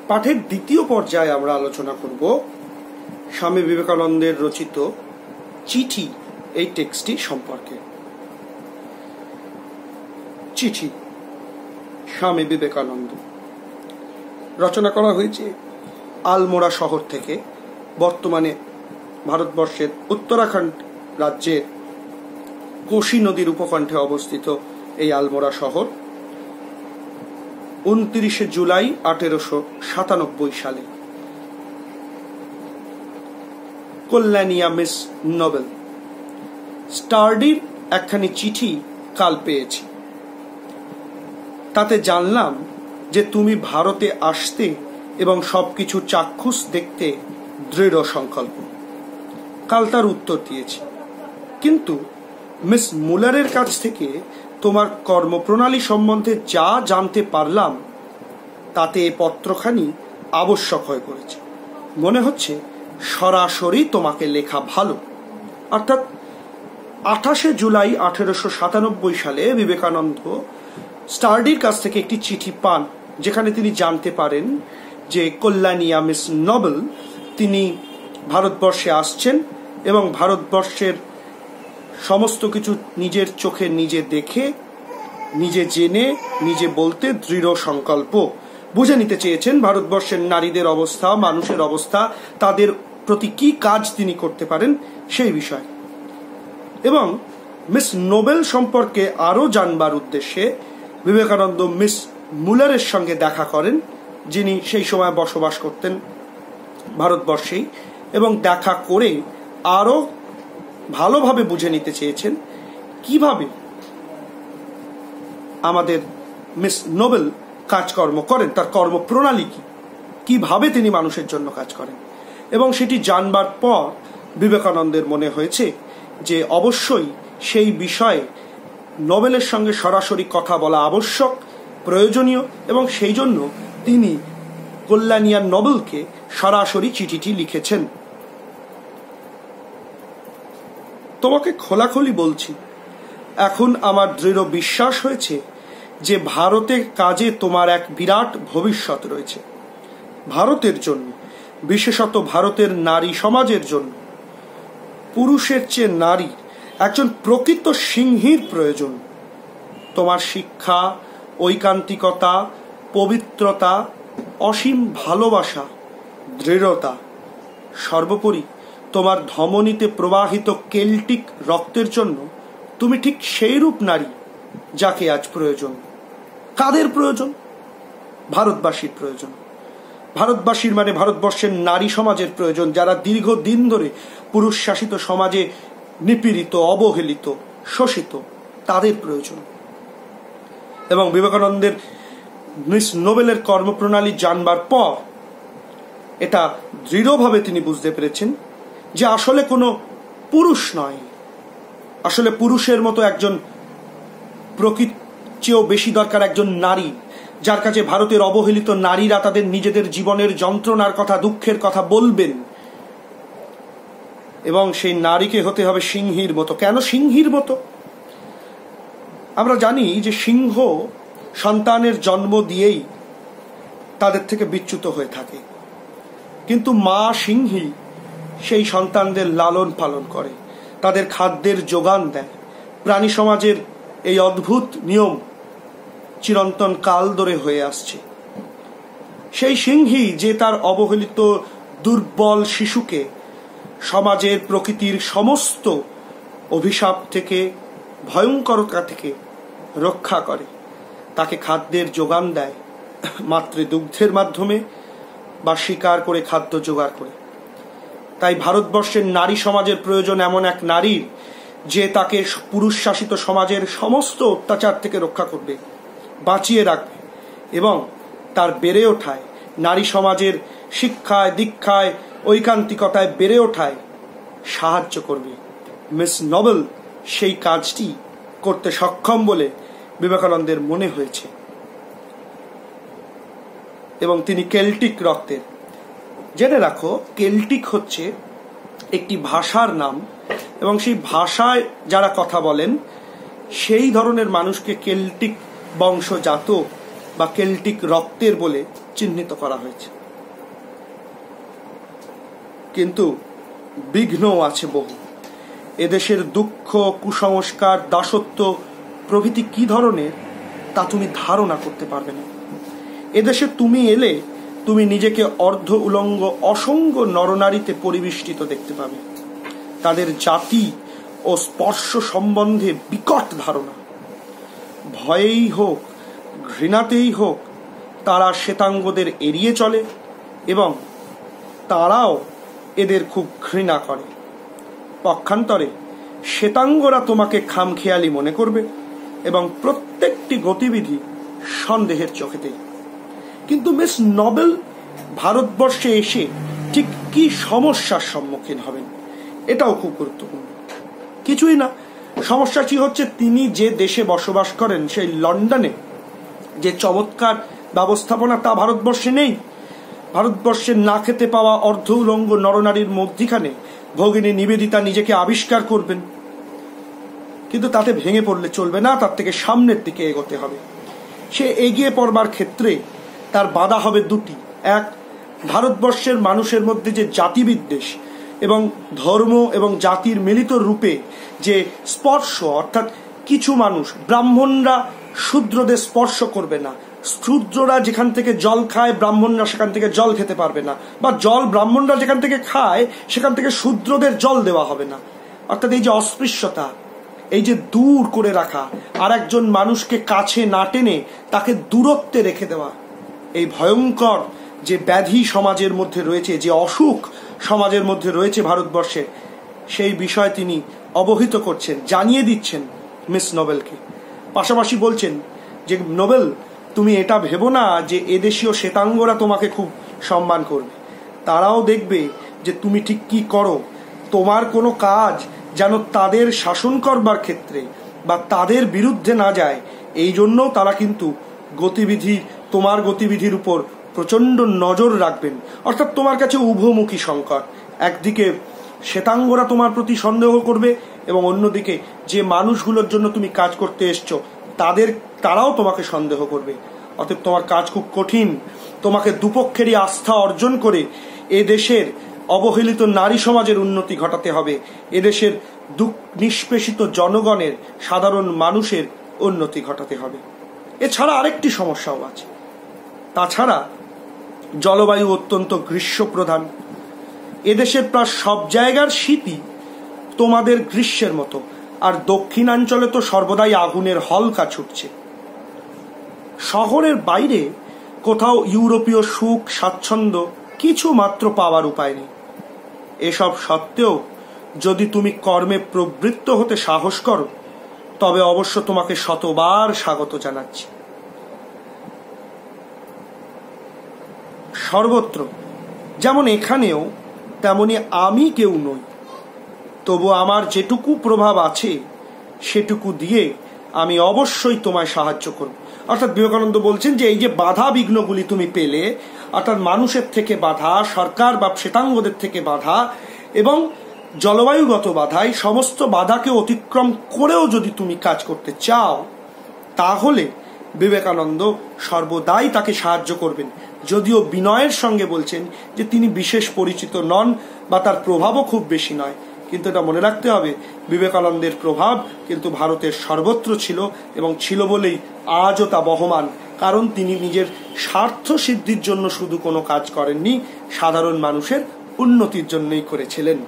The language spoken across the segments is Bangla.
পাঠের দ্বিতীয় পর্যায়ে আমরা আলোচনা করব স্বামী বিবেকানন্দের রচিত চিঠি এই টেক্সটটি সম্পর্কে। চিঠি স্বামী বিবেকানন্দ রচনা করা হয়েছে আলমোড়া শহর থেকে। বর্তমানে ভারতবর্ষের উত্তরাখণ্ড রাজ্যের কোশি নদীর উপকণ্ঠে অবস্থিত এই আলমোড়া শহর 29 জুলাই 1897 সালে কল্যাণিয়া মিস নোবেল স্টার্ডির একখানি চিঠি কাল পেয়েছি। তাতে জানলাম যে তুমি ভারতে আসতে এবং সবকিছু চাক্ষুষ দেখতে দৃঢ় সংকল্প। কাল তার উত্তর দিয়েছি, কিন্তু মিস মুলারের কাছ থেকে তোমার কর্মপ্রণালী সম্বন্ধে যা জানতে পারলাম তাতে এই পত্রখানি আবশ্যক হয়ে পড়েছে। মনে হচ্ছে সরাসরি তোমাকে লেখা ভালো। অর্থাৎ 28 জুলাই 1897 সালে বিবেকানন্দ স্টার্ডির কাছ থেকে একটি চিঠি পান, যেখানে তিনি জানতে পারেন যে কল্যাণিয়া মিস নোবেল তিনি ভারতবর্ষে আসছেন এবং ভারতবর্ষের সমস্ত কিছু নিজের চোখে নিজে দেখে, নিজে জেনে, নিজে বলতে দৃঢ় সংকল্প। বুঝে নিতে চেয়েছেন ভারতবর্ষের নারীদের অবস্থা, মানুষের অবস্থা, তাদের প্রতি কি কাজ তিনি করতে পারেন সেই বিষয়। এবং মিস নোবেল সম্পর্কে আরো জানবার উদ্দেশ্যে বিবেকানন্দ মিস মুলারের সঙ্গে দেখা করেন, যিনি সেই সময় বসবাস করতেন ভারতবর্ষেই, এবং দেখা করে আরো ভালোভাবে বুঝে নিতে চেয়েছেন কিভাবে আমাদের মিস নোবেল কাজকর্ম করেন, তার কর্মপ্রণালী কি, কিভাবে তিনি মানুষের জন্য কাজ করেন। এবং সেটি জানবার পর বিবেকানন্দের মনে হয়েছে যে অবশ্যই সেই বিষয়ে নোবেলের সঙ্গে সরাসরি কথা বলা আবশ্যক, প্রয়োজনীয়, এবং সেই জন্য তিনি কল্যাণিয়া নোবেলকে সরাসরি চিঠিটি লিখেছেন। তোমাকে খোলাখুলি বলছি, এখন আমার দৃঢ় বিশ্বাস হয়েছে যে ভারতের কাজে তোমার এক বিরাট ভবিষ্যৎ রয়েছে। ভারতের জন্য, বিশেষত ভারতের নারী সমাজের জন্য পুরুষের চেয়ে নারী একজন প্রকৃত সিংহীর প্রয়োজন। তোমার শিক্ষা, ঐকান্তিকতা, পবিত্রতা, অসীম ভালোবাসা, দৃঢ়তা, সর্বোপরি তোমার ধমনীতে প্রবাহিত কেল্টিক রক্তের জন্য তুমি ঠিক সেই রূপ নারী যাকে আজ প্রয়োজন। কাদের প্রয়োজন? ভারতবাসীর প্রয়োজন। ভারতবাসীর মানে ভারতবর্ষের নারী সমাজের প্রয়োজন, যারা দীর্ঘদিন ধরে পুরুষ শাসিত সমাজে নিপীড়িত, অবহেলিত, শোষিত, তাদের প্রয়োজন। এবং বিবেকানন্দের মিস নোবেলের কর্মপ্রণালী জানবার পর এটা দৃঢ়ভাবে তিনি বুঝতে পেরেছেন যে আসলে কোনো পুরুষ নয়, আসলে পুরুষের মতো একজন প্রকৃত চেয়েও বেশি দরকার একজন নারী, যার কাছে ভারতের অবহেলিত নারীরা তাদের নিজেদের জীবনের যন্ত্রণার কথা, দুঃখের কথা বলবেন। এবং সেই নারীকে হতে হবে সিংহীর মতো। কেন সিংহীর মতো? আমরা জানি যে সিংহ সন্তানের জন্ম দিয়েই তাদের থেকে বিচ্যুত হয়ে থাকে, কিন্তু মা সিংহী সেই সন্তানদের লালন পালন করে, তাদের খাদ্যের যোগান দেয়। প্রাণী সমাজের এই অদ্ভুত নিয়ম চিরন্তন কাল ধরে হয়ে আসছে। সেই সিংহী যে তার অবহেলিত দুর্বল শিশুকে সমাজের, প্রকৃতির সমস্ত অভিশাপ থেকে, ভয়ঙ্করতা থেকে রক্ষা করে, তাকে খাদ্যের যোগান দেয় মাতৃদুগ্ধের মাধ্যমে বা শিকার করে খাদ্য জোগাড় করে। তাই ভারতবর্ষের নারী সমাজের প্রয়োজন এমন এক নারীর যে তাকে পুরুষ শাসিত সমাজের সমস্ত অত্যাচার থেকে রক্ষা করবে, বাঁচিয়ে রাখবে এবং তার বেড়ে ওঠায়, নারী সমাজের শিক্ষায়, দীক্ষায়, ঐকান্তিকতায় বেড়ে ওঠায় সাহায্য করবে। মিস নোবেল সেই কাজটি করতে সক্ষম বলে বিবেকানন্দের মনে হয়েছে। এবং তিনি কেল্টিক রক্তের। জেনে রাখো, কেল্টিক হচ্ছে একটি ভাষার নাম, এবং সেই ভাষায় যারা কথা বলেন সেই ধরনের মানুষকে কেল্টিক বংশজাত বা কেল্টিক রক্তের বলে চিহ্নিত করা হয়েছে। কিন্তু বিঘ্নও আছে বহু। এদেশের দুঃখ, কুসংস্কার, দাসত্ব প্রভৃতি কি ধরনের তা তুমি ধারণা করতে পারবে না। এদেশে তুমি এলে তুমি নিজেকে অর্ধ উলঙ্গ অসংখ্য নরনারীতে পরিবেষ্টিত দেখতে পাবে। তাদের জাতি ও স্পর্শ সম্বন্ধে বিকট ধারণা। ভয়েই হোক ঘৃণাতেই হোক তারা শ্বেতাঙ্গদের এড়িয়ে চলে এবং তারাও এদের খুব ঘৃণা করে। পক্ষান্তরে শ্বেতাঙ্গরা তোমাকে খামখেয়ালি মনে করবে এবং প্রত্যেকটি গতিবিধি সন্দেহের চোখেতেই। কিন্তু মিস নোবেল ভারতবর্ষে এসে ঠিক কি সমস্যার সম্মুখীন হবেন এটাও খুব গুরুত্বপূর্ণ। কিছুই না, সমস্যাটি হচ্ছে তিনি যে দেশে বসবাস করেন সেই লন্ডনে যে চমৎকার ব্যবস্থাপনা তা ভারতবর্ষে নেই। ভারতবর্ষে না খেতে পাওয়া অর্ধ উলঙ্গ নরনারীর মধ্যিখানে ভগিনী নিবেদিতা নিজেকে আবিষ্কার করবেন, কিন্তু তাতে ভেঙে পড়লে চলবে না, তার থেকে সামনের দিকে এগোতে হবে। সে এগিয়ে পড়বার ক্ষেত্রে তার বাধা হবে দুটি। এক, ভারতবর্ষের মানুষের মধ্যে যে জাতিবিদ্বেষ এবং ধর্ম এবং জাতির মিলিত রূপে যে স্পর্শ, অর্থাৎ কিছু মানুষ, ব্রাহ্মণরা শূদ্রদের স্পর্শ করবে না, শূদ্ররা যেখান থেকে জল খায় ব্রাহ্মণরা সেখান থেকে জল খেতে পারবে না, বা জল ব্রাহ্মণরা যেখান থেকে খায় সেখান থেকে শূদ্রদের জল দেওয়া হবে না। অর্থাৎ এই যে অস্পৃশ্যতা, এই যে দূর করে রাখা, আর একজন মানুষকে কাছে না টেনে তাকে দূরত্বে রেখে দেওয়া, এই ভয়ঙ্কর যে ব্যাধি সমাজের মধ্যে রয়েছে, যে অসুখ সমাজের মধ্যে রয়েছে ভারতবর্ষে, সেই বিষয় তিনি অবহিত করছেন, জানিয়ে দিচ্ছেন মিস নোবেলকে। পাশাপাশি বলছেন যে নোবেল, তুমি এটা ভেবো না যে এদেশীয় শ্বেতাঙ্গরা তোমাকে খুব সম্মান করবে। তারাও দেখবে যে তুমি ঠিক কি করো। তোমার কোনো কাজ যেন তাদের শাসন করবার ক্ষেত্রে বা তাদের বিরুদ্ধে না যায়, এই জন্য তারা কিন্তু তোমার গতিবিধির উপর প্রচন্ড নজর রাখবেন। অর্থাৎ তোমার কাছে উভমুখী সংকট, একদিকে শ্বেতাঙ্গরা তোমার প্রতি সন্দেহ করবে এবং অন্যদিকে যে মানুষগুলোর জন্য তুমি কাজ করতে এসছো তারাও তোমাকে সন্দেহ করবে। অতএব তোমার কাজ খুব কঠিন। তোমাকে দুপক্ষেরই আস্থা অর্জন করে এদেশের অবহেলিত নারী সমাজের উন্নতি ঘটাতে হবে, এদেশের নিষ্পেষিত জনগণের, সাধারণ মানুষের উন্নতি ঘটাতে হবে। এছাড়া আরেকটি সমস্যাও আছে। তাছাড়া জলবায়ু অত্যন্ত গ্রীষ্মপ্রধান। এদেশের প্রায় সব জায়গার শীতই তোমাদের গ্রীষ্মের মতো, আর দক্ষিণাঞ্চলে তো সর্বদাই আগুনের হলকা ছুটছে। শহরের বাইরে কোথাও ইউরোপীয় সুখ স্বাচ্ছন্দ্য কিছু মাত্র পাওয়ার উপায় নেই। এসব সত্ত্বেও যদি তুমি কর্মে প্রবৃত্ত হতে সাহস করো, তবে অবশ্য তোমাকে শতবার স্বাগত জানাচ্ছি। সর্বত্র যেমন এখানেও তেমনি আমি কেউ নই, তবু আমার যেটুকু প্রভাব আছে সেটুকু দিয়ে আমি অবশ্যই তোমায় সাহায্য করব। অর্থাৎ বিবেকানন্দ বলছেন যে এই যে বাধা বিঘ্নগুলি তুমি পেলে, অর্থাৎ মানুষের থেকে বাধা, সরকার বা শ্বেতাঙ্গদের থেকে বাধা এবং জলবায়ুগত বাধা, এই সমস্ত বাধাকে অতিক্রম করেও যদি তুমি কাজ করতে চাও, তাহলে বিবেকানন্দ সর্বদাই তাকে সাহায্য করবেন। যদিও বিনয়ের সঙ্গে বলছেন যে তিনি বিশেষ পরিচিত নন বা তার প্রভাবও খুব বেশি নয়, কিন্তু এটা মনে রাখতে হবে বিবেকানন্দের প্রভাব কিন্তু ভারতের সর্বত্র ছিল এবং ছিল বলেই আজও তা বহমান। কারণ তিনি নিজের স্বার্থ সিদ্ধির জন্য শুধু কোনো কাজ করেননি, সাধারণ মানুষের উন্নতির জন্যই করেছিলেন।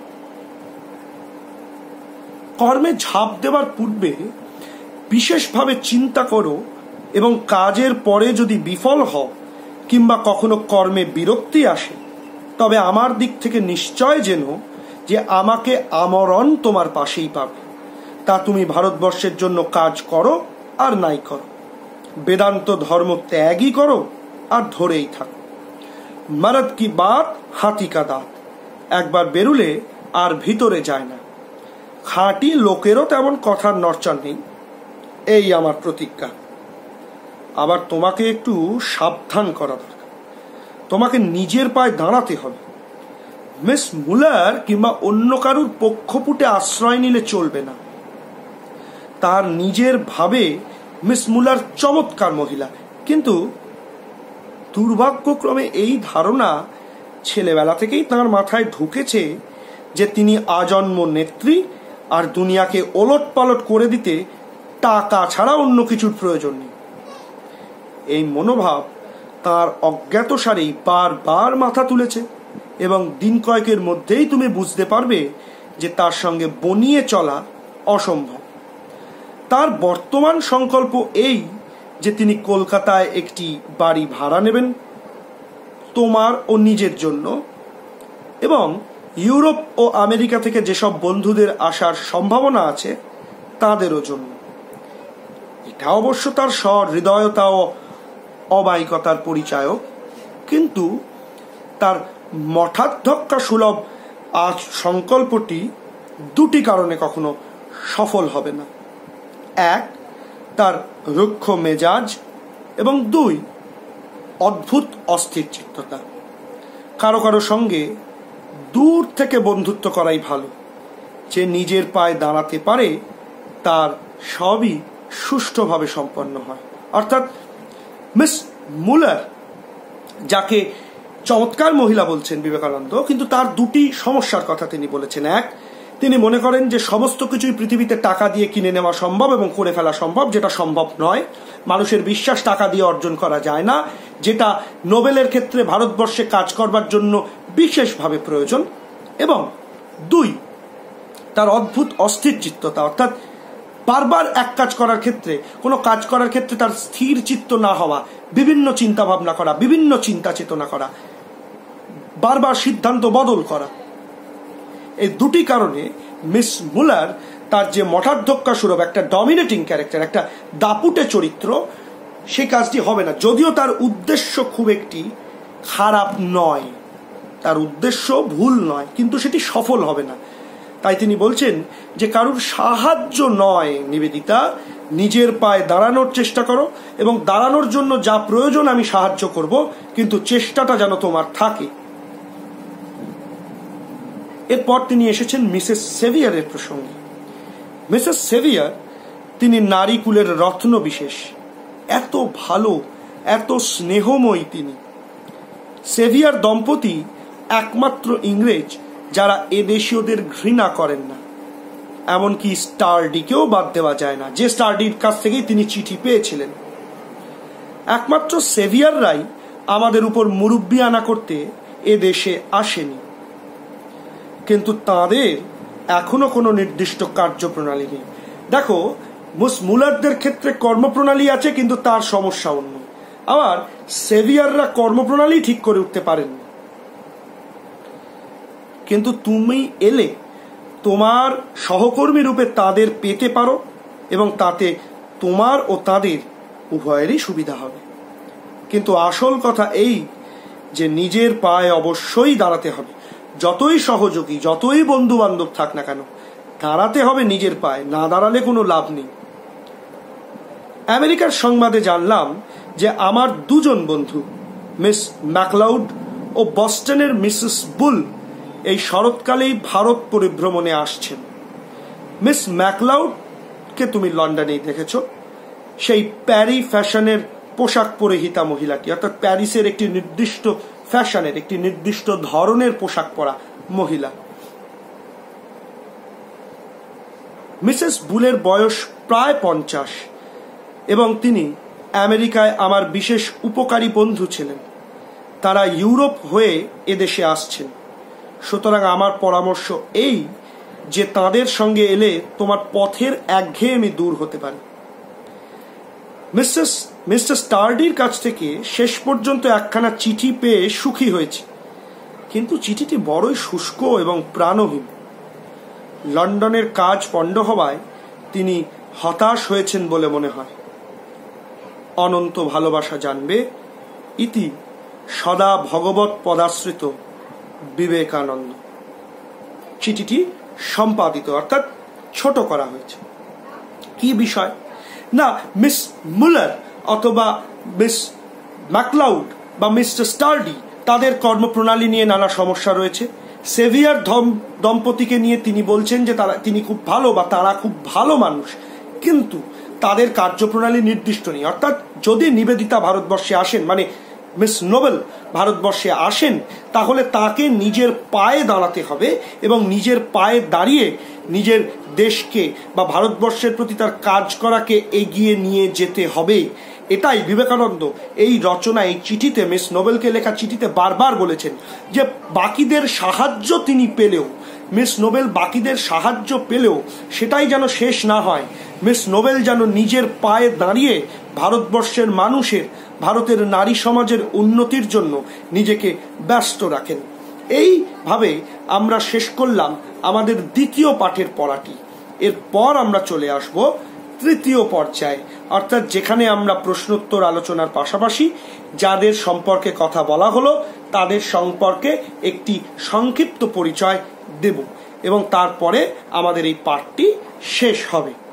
কর্মে ঝাঁপ দেওয়ার পূর্বে বিশেষভাবে চিন্তা করো এবং কাজের পরে যদি বিফল হও কিংবা কখনো কর্মে বিরক্তি আসে, তবে আমার দিক থেকে নিশ্চয় জেনো যে আমাকে আমরণ তোমার পাশেই পাবে। তা তুমি ভারতবর্ষের জন্য কাজ করো আর নাই করো, বেদান্ত ধর্ম ত্যাগই করো আর ধরেই থাকো। মরদ কি বাত হাতি কা দাঁত, একবার বেরুলে আর ভিতরে যায় না। খাঁটি লোকেরও তেমন কথার নড়চড় নেই, এই আমার প্রতিজ্ঞা। আবার তোমাকে একটু সাবধান করা দরকার, তোমাকে নিজের পায়ে দাঁড়াতে হবে। মিস মুলার কিংবা অন্য কারুর পক্ষপুটে আশ্রয় নিলে চলবে না। তার নিজের ভাবে মিস মুলার চমৎকার মহিলা, কিন্তু দুর্ভাগ্যক্রমে এই ধারণা ছেলেবেলা থেকেই তাঁর মাথায় ঢুকেছে যে তিনি আজন্ম নেত্রী, আর দুনিয়াকে ওলটপালট করে দিতে টাকা ছাড়া অন্য কিছুর প্রয়োজন নেই। এই মনোভাব তার অজ্ঞাতসারেই বারবার মাথা তুলেছে, এবং দিন কয়েকের মধ্যেই তুমি বুঝতে পারবে যে তার সঙ্গে বনিয়ে চলা অসম্ভব। তার বর্তমান সংকল্প এই যে তিনি কলকাতায় একটি বাড়ি ভাড়া নেবেন তোমার ও নিজের জন্য, এবং ইউরোপ ও আমেরিকা থেকে যেসব বন্ধুদের আসার সম্ভাবনা আছে তাদেরও জন্য। এটা অবশ্য তার সহৃদয়তা ও অমায়িকতার পরিচায়ক, কিন্তু তার মঠাধ্যক্ষা সুলভ আজ সংকল্পটি দুটি কারণে কখনো সফল হবে না। এক, তার রুক্ষ মেজাজ, এবং দুই, অদ্ভুত অস্থির চিত্ততা। কারো কারো সঙ্গে দূর থেকে বন্ধুত্ব করাই ভালো। যে নিজের পায়ে দাঁড়াতে পারে তার সবই সুষ্ঠুভাবে সম্পন্ন হয়। অর্থাৎ মিস মুলার, যাকে চমৎকার মহিলা বলছেন বিবেকানন্দ, কিন্তু তার দুটি সমস্যার কথা তিনি বলেছেন। এক, তিনি মনে করেন যে সমস্ত কিছুই পৃথিবীতে টাকা দিয়ে কিনে নেওয়া সম্ভব এবং করে ফেলা সম্ভব, যেটা সম্ভব নয়। মানুষের বিশ্বাস টাকা দিয়ে অর্জন করা যায় না, যেটা নোবেলের ক্ষেত্রে ভারতবর্ষে কাজ করবার জন্য বিশেষভাবে প্রয়োজন। এবং দুই, তার অদ্ভুত অস্থির চিত্ততা, অর্থাৎ বারবার এক কাজ করার ক্ষেত্রে, কোনো কাজ করার ক্ষেত্রে তার স্থির চিত্ত না হওয়া, বিভিন্ন চিন্তা ভাবনা করা, বিভিন্ন চিন্তা চেতনা করা, বারবার সিদ্ধান্ত বদল করা। এই দুটি কারণে মিস মুলার তার যে মঠাধ্যক্ষা সুলভ একটা ডমিনেটিং ক্যারেক্টার, একটা দাপুটে চরিত্র, সেই কাজটি হবে না। যদিও তার উদ্দেশ্য খুব একটি খারাপ নয়, তার উদ্দেশ্য ভুল নয়, কিন্তু সেটি সফল হবে না। তাই তিনি বলছেন যে কারুর সাহায্য নয় নিবেদিতা, নিজের পায়ে দাঁড়ানোর চেষ্টা করো, এবং দাঁড়ানোর জন্য যা প্রয়োজন আমি সাহায্য করব, কিন্তু চেষ্টাটা যেন তোমার থাকে। এরপর তিনি এসেছেন মিসেস সেভিয়ারের প্রসঙ্গে। মিসেস সেভিয়ার, তিনি নারী কুলের রত্ন বিশেষ, এত ভালো, এত স্নেহময়ী তিনি। সেভিয়ার দম্পতি একমাত্র ইংরেজ যারা এদেশীয়দের ঘৃণা করেন না। এমনকি স্টার্ডিকেও বাদ দেওয়া যায় না, যে স্টার্ডির কাছ থেকেই তিনি চিঠি পেয়েছিলেন। একমাত্র সেভিয়াররাই আমাদের উপর মুরব্বি আনা করতে এ দেশে আসেনি, কিন্তু তাদের এখনো কোনো নির্দিষ্ট কার্যপ্রণালী নেই। দেখো, মুলারদের ক্ষেত্রে কর্মপ্রণালী আছে, কিন্তু তার সমস্যা অন্য। আবার সেভিয়াররা কর্মপ্রণালী ঠিক করে উঠতে পারেন। কিন্তু তুমি এলে তোমার সহকর্মী রূপে তাদের পেতে পারো, এবং তাতে তোমার ও তাদের উভয়েরই সুবিধা হবে। কিন্তু আসল কথা এই যে নিজের পায়ে অবশ্যই দাঁড়াতে হবে। যতই সহযোগী, যতই বন্ধু বান্ধব থাক না কেন, দাঁড়াতে হবে নিজের পায়ে, না দাঁড়ালে কোনো লাভ নেই। আমেরিকার সংবাদে জানলাম যে আমার দুজন বন্ধু, মিস ম্যাকলাউড ও বস্টনের মিসেস বুল, এই শরৎকালেই ভারত পরিভ্রমণে আসছেন। মিস ম্যাকলাউডকে তুমি লন্ডনেই দেখেছ, সেই প্যারি ফ্যাশনের পোশাক পরিহিতা মহিলাটি, অর্থাৎ প্যারিসের একটি নির্দিষ্ট ফ্যাশনের, একটি নির্দিষ্ট ধরনের পোশাক পরা মহিলা। মিসেস বুলের বয়স প্রায় 50, এবং তিনি আমেরিকায় আমার বিশেষ উপকারী বন্ধু ছিলেন। তারা ইউরোপ হয়ে এদেশে আসছেন। সুতরাং আমার পরামর্শ এই যে তাদের সঙ্গে এলে তোমার পথের একঘেয়েমি দূর হতে পারে। মিস্টার স্টার্ডির কাছ থেকে শেষ পর্যন্ত একখানা চিঠি পেয়ে সুখী হয়েছি, কিন্তু চিঠিটি বড়ই শুষ্ক এবং প্রাণহীন। লন্ডনের কাজ পণ্ড হওয়ায় তিনি হতাশ হয়েছেন বলে মনে হয়। অনন্ত ভালোবাসা জানবে, ইতি সদা ভগবৎ পদাশ্রিত বিবেকানন্দ। চিঠিটি সম্পাদিত, অর্থাৎ ছোট করা হয়েছে। কি বিষয় না, মিস মুলার অথবা মিস ম্যাকলাউড বা মিস্টার স্টার্ডি, তাদের কর্মপ্রণালী নিয়ে নানা সমস্যা রয়েছে। সেভিয়ার দম্পতিকে নিয়ে তিনি বলছেন যে তিনি খুব ভালো, বা তারা খুব ভালো মানুষ, কিন্তু তাদের কার্যপ্রণালী নির্দিষ্ট নেই। অর্থাৎ যদি নিবেদিতা ভারতবর্ষে আসেন, মানে মিস নোবেল ভারতবর্ষে আসেন, তাহলে তাকে নিজের পায়ে দাঁড়াতে হবে এবং নিজের পায়ে দাঁড়িয়ে নিজের দেশকে বা ভারতবর্ষের প্রতি তার কাজ করাকে এগিয়ে নিয়ে যেতে হবে। এটাই বিবেকানন্দ এই রচনা, এই চিঠিতে, মিস নোবেলকে লেখা চিঠিতে বারবার বলেছেন যে বাকিদের সাহায্য তিনি পেলেও, মিস নোবেল বাকিদের সাহায্য পেলেও সেটাই যেন শেষ না হয়। মিস নোবেল যেন নিজের পায়ে দাঁড়িয়ে ভারতবর্ষের মানুষের, ভারতের নারী সমাজের উন্নতির জন্য নিজেকে ব্যস্ত রাখেন। এইভাবে আমরা শেষ করলাম আমাদের দ্বিতীয় পাঠের পড়াটি। এরপর আমরা চলে আসব তৃতীয় পর্যায়ে, অর্থাৎ যেখানে আমরা প্রশ্নোত্তর আলোচনার পাশাপাশি যাদের সম্পর্কে কথা বলা হলো তাদের সম্পর্কে একটি সংক্ষিপ্ত পরিচয় দেব এবং তারপরে আমাদের এই পাঠটি শেষ হবে।